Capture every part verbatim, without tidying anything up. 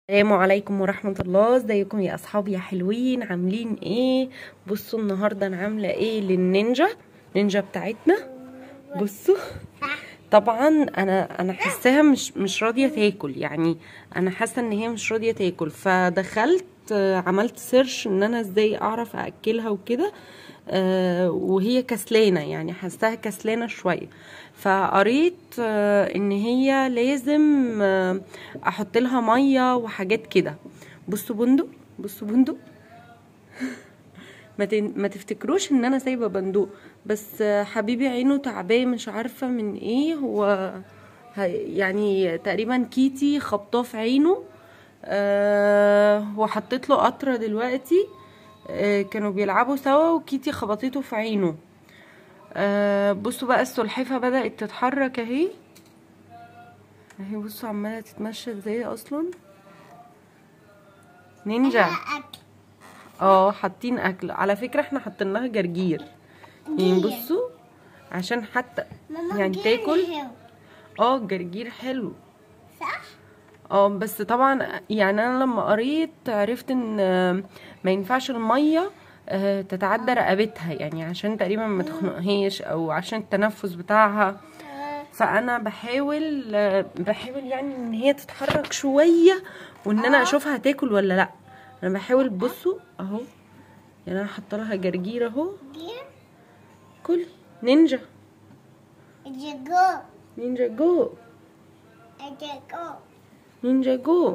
السلام عليكم ورحمة الله. ازيكم يا اصحابي يا حلوين؟ عاملين ايه؟ بصوا النهاردة انا عاملة ايه للنينجا نينجا بتاعتنا. بصوا طبعا انا انا حاساها مش مش راضية تاكل، يعني انا حاسة ان هي مش راضية تاكل، فدخلت عملت سيرش ان انا ازاي اعرف ااكلها وكده. آه وهي كسلانة، يعني حاساها كسلانة شوية، فقريت آه ان هي لازم آه احط لها مية وحاجات كده. بصوا بندق، بصوا بندق ما ما تفتكروش ان انا سايبه بندق، بس آه حبيبي عينه تعباه، مش عارفه من ايه هو، يعني تقريبا كيتي خبطاه في عينه. أه وحطيت له قطره دلوقتي. أه كانوا بيلعبوا سوا وكيتي خبطته في عينه. أه بصوا بقى السلحفه بدأت تتحرك اهي اهي، بصوا عماله تتمشى ازاي اصلا. نينجا اه حاطين اكل على فكره، احنا حاطين لها جرجير يعني، بصوا عشان حتى يعني تاكل. اه الجرجير حلو صح. اه بس طبعا يعني انا لما قريت عرفت ان ما ينفعش الميه تتعدى رقبتها، يعني عشان تقريبا ما تخنقهاش او عشان التنفس بتاعها. فانا بحاول بحاول يعني ان هي تتحرك شويه، وان انا اشوفها تاكل ولا لا. انا بحاول. بصوا اهو، يعني انا حاطه لها جرجير اهو. كل نينجا نينجا جو نينجا جو.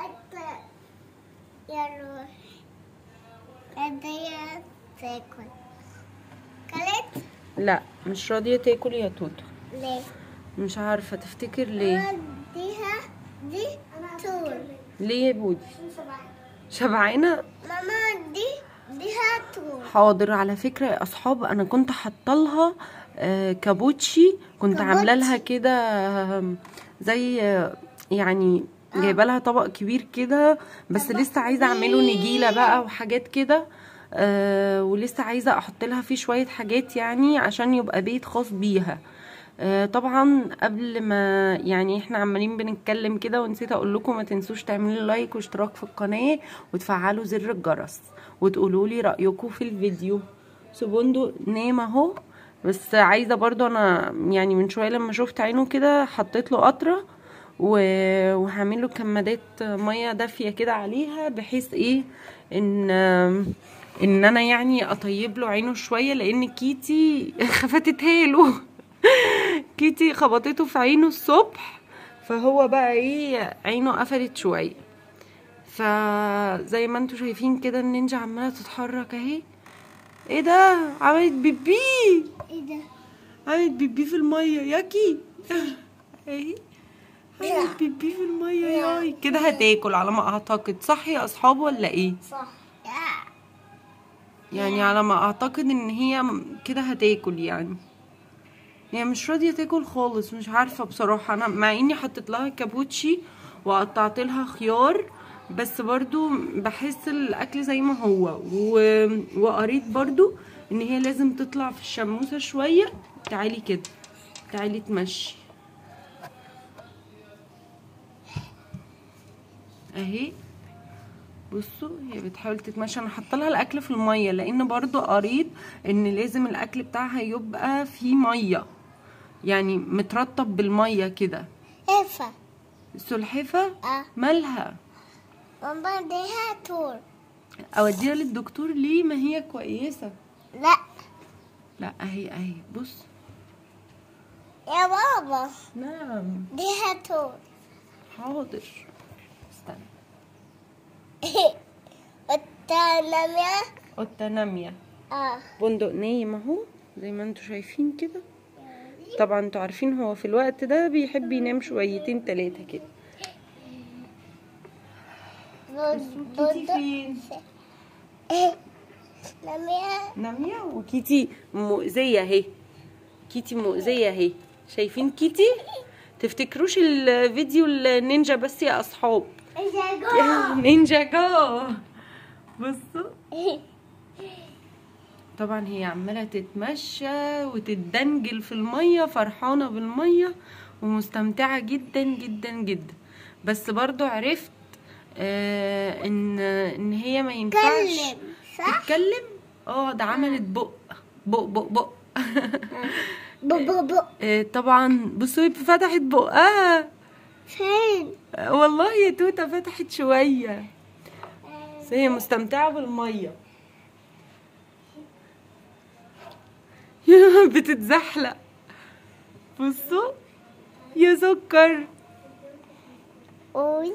لا مش راضيه تاكل يا توتو. ليه؟ مش عارفه، تفتكر ليه؟ ديها دي طول. ليه يا بودي؟ شبعانه. ماما دي ديها طول. حاضر. على فكره يا اصحاب، انا كنت حاطه لها آه كابوتشي، كنت عامله لها كده آه زي آه يعني جايبه لها طبق كبير كده، بس لسه عايزه اعمله نجيله بقى وحاجات كده. آه ولسه عايزه احط لها فيه شويه حاجات يعني عشان يبقى بيت خاص بيها. آه طبعا قبل ما يعني احنا عمالين بنتكلم كده ونسيت اقول لكم، ما تنسوش تعملوا لايك واشتراك في القناه وتفعلوا زر الجرس وتقولوا لي رايكم في الفيديو. سبوندو نام اهو، بس عايزه برضو انا يعني من شويه لما شفت عينه كده حطيت له قطره وهعمل له كمادات ميه دافيه كده عليها، بحيث ايه ان ان انا يعني اطيب له عينه شويه، لان كيتي خفتتها له كيتي خبطته في عينه الصبح، فهو بقى ايه عينه قفلت شويه. فزي ما انتوا شايفين كده النينجا عماله تتحرك اهي. ايه ده؟ عملت بيبي. ايه ده؟ عملت بيبي في الميه ياكي اهي، عملت بيبي في الميه ياي كده. هتاكل على ما اعتقد، صح يا اصحاب ولا ايه؟ صح. يعني على ما اعتقد ان هي كده هتاكل، يعني هي يعني مش راضيه تاكل خالص. مش عارفه بصراحه، انا مع اني حطيت لها كابوتشي وقطعت لها خيار، بس برضو بحس الاكل زي ما هو. و... وقريت برضو ان هي لازم تطلع في الشموسه شويه. تعالي كده، تعالي تمشي اهي. بصوا هي بتحاول تتمشى. انا حاطه لها الاكل في الميه، لان برضو قريت ان لازم الاكل بتاعها يبقى فيه ميه، يعني مترطب بالميه كده. ايفا السلحفه اه مالها؟ ماما ديها طول. اوديها للدكتور ليه؟ ما هي كويسه. لا لا اهي اهي بص. يا بابا نعم ديها طول. حاضر استنى. التنمية قطه ناميه. اه بندق نايم اهو زي ما انتوا شايفين كده. طبعا انتوا عارفين هو في الوقت ده بيحب ينام شويتين تلاتة كده. كيتي فين؟ نمية نامية. وكيتي مؤذية اهي، كيتي مؤذية اهي. شايفين كيتي؟ تفتكروش الفيديو النينجا بس يا اصحاب. نينجا جو. بصوا طبعا هي عمالة تتمشى وتتدنجل في المية، فرحانة بالمية ومستمتعة جدا جدا جدا. بس برضو عرفت آه ان ان هي ما ينفعش تتكلم صح؟ تتكلم. اه ده عملت بق بق بق بق بو بو بو. آه طبعا بصوا فتحت بقها. فين؟ آه والله يا توته فتحت شويه، بس هي مستمتعه بالميه. بتتزحلق. بصوا يا سكر. اوي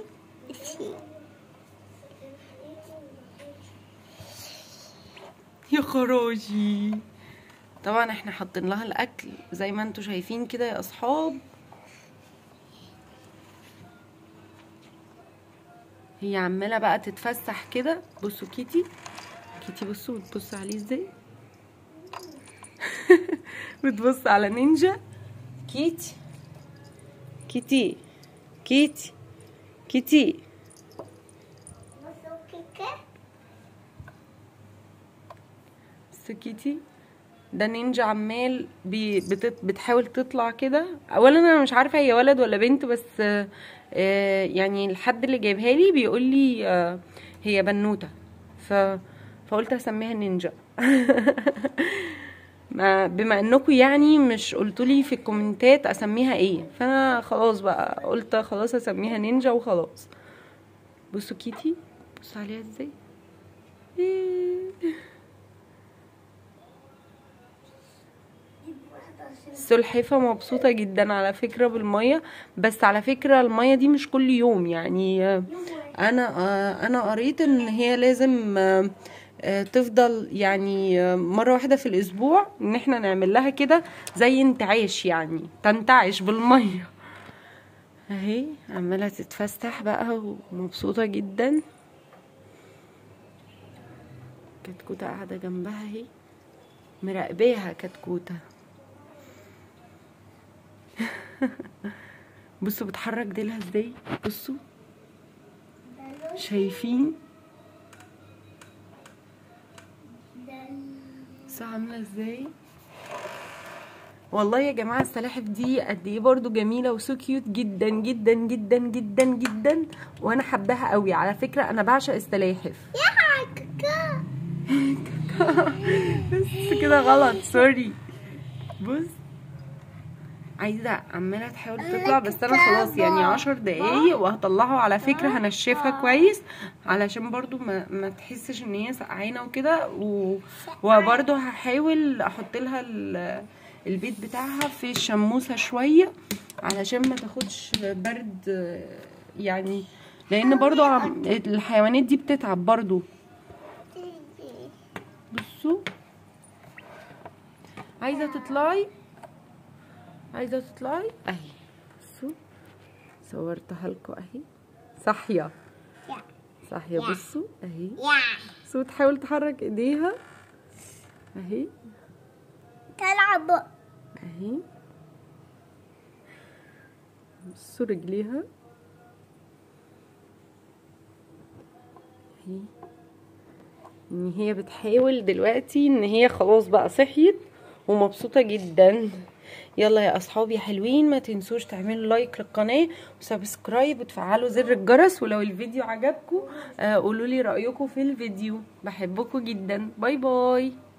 يا خراجي. طبعا احنا حاطين لها الاكل زي ما انتوا شايفين كده يا اصحاب. هي عماله بقى تتفسح كده. بصوا كيتي، كيتي بصوا بتبص عليه ازاي. بتبص على نينجا. كيتي كيتي كيتي كيتي. بس كيتي ده نينجا عمال بي بتت بتحاول تطلع كده. اولا انا مش عارفه هي ولد ولا بنت، بس آه يعني الحد اللي جايبها لي بيقول لي آه هي بنوته، ف فقلت اسميها نينجا. ما بما انكم يعني مش قلتولي في الكومنتات اسميها ايه، فانا خلاص بقى قلت خلاص اسميها نينجا وخلاص. بصوا كيتي بصوا عليها ازاي. السلحفة مبسوطة جدا على فكرة بالمية، بس على فكرة المية دي مش كل يوم يعني. انا انا قريت ان هي لازم تفضل يعني مرة واحدة في الاسبوع، ان احنا نعمل لها كده زي انتعاش، يعني تنتعش بالمية. اهي عمالة تتفسح بقى ومبسوطة جدا. كتكوتة قاعدة جنبها اهي مراقباها. كتكوتة بصوا بتحرك ديلها ازاي. بصوا شايفين بصوا عامله ازاي. والله يا جماعه السلاحف دي قد ايه برضو جميله وسو كيوت جدا جدا جدا جدا جدا، وانا حباها قوي على فكره. انا بعشق السلاحف. يا كاكا. بس كده غلط سوري. بص عايزه عماله تحاول تطلع، بس انا خلاص يعني عشر دقايق وهطلعه. على فكره هنشفها كويس علشان برضو ما, ما تحسش ان هي سقعانه وكده، و... وبرضو هحاول احط لها البيت بتاعها في الشموسه شويه علشان ما تاخدش برد يعني، لان برضو الحيوانات دي بتتعب برضو. بصوا عايزه تطلعي عايزه تطلعي اهي. بصوا صورتها لكم اهي صاحيه صاحيه. بصوا اهي بصوا تحاول تحرك ايديها اهي تلعب اهي. بصوا رجليها اهي، ان هي بتحاول دلوقتي ان هي خلاص بقى صحيت ومبسوطه جدا. يلا يا اصحابي حلوين، ما تنسوش تعملوا لايك للقناه وسبسكرايب وتفعلوا زر الجرس، ولو الفيديو عجبكم قولوا لي رايكم في الفيديو. بحبكم جدا. باي باي.